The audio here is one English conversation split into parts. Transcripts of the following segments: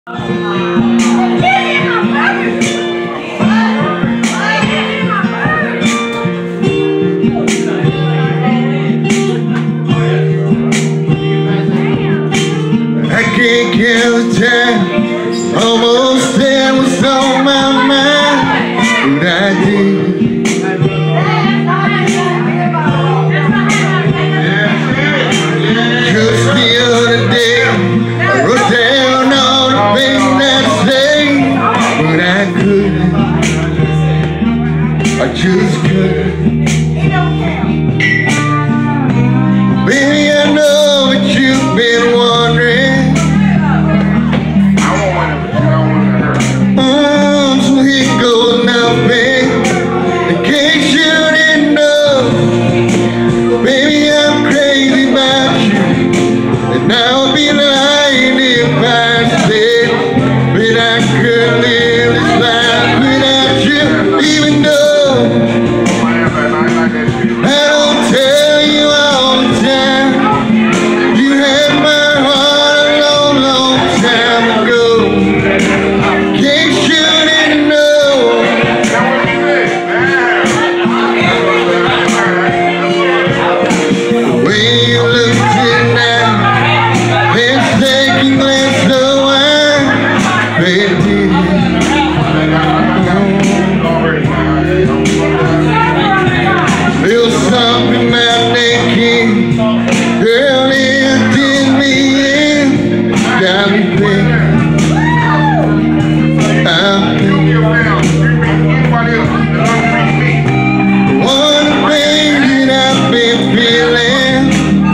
Can't kill the time. Almost there was on my mind, but I did. Just the other day, I wrote down all the things I'd say, but I couldn't. I just couldn't. Baby, I know that you've been wondering. So here goes nothing. In case you didn't know, baby, I'm crazy about you. And I would be lying if I said that I could live this life without you. Even though I don't tell you all the time, you had my heart a long, long time ago. In case you didn't know. The way you look tonight, this second glass of wine, baby. Feel something about that king, girl, it did me in, got me thinking. One thing that I've been feeling,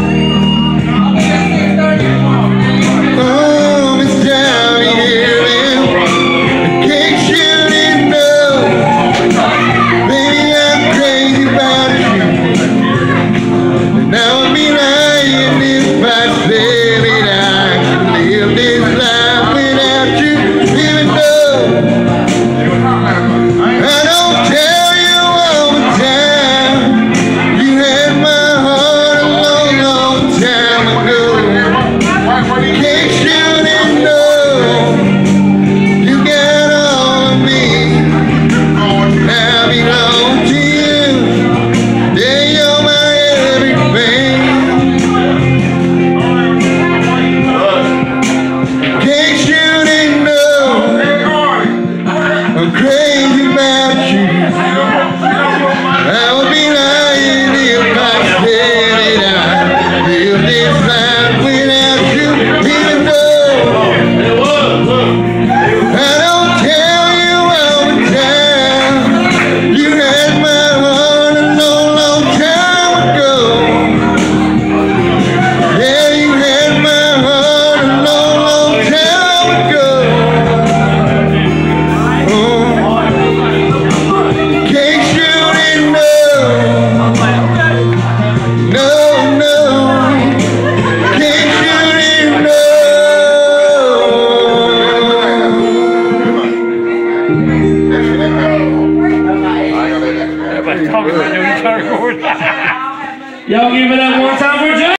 oh, it's time to hear it. In case you didn't know, baby, I'm crazy about you. And I would be lying if I said that I could live this life without you. Even though I don't tell you all the time, you had my heart a long, long time ago. In case you didn't know, you got all of me. I belong to you. Yeah, you're my everything. In case you didn't know, I'm crazy about you. I would be lying if I said that I live this life without you. Even though I don't tell you all the time, you had my heart a long, long time ago. Yeah, you had my heart a long, long time ago. In case you didn't know, no, no. In case you didn't know. Everybody's talking about new guitar chords. Y'all give it up one time for Joe.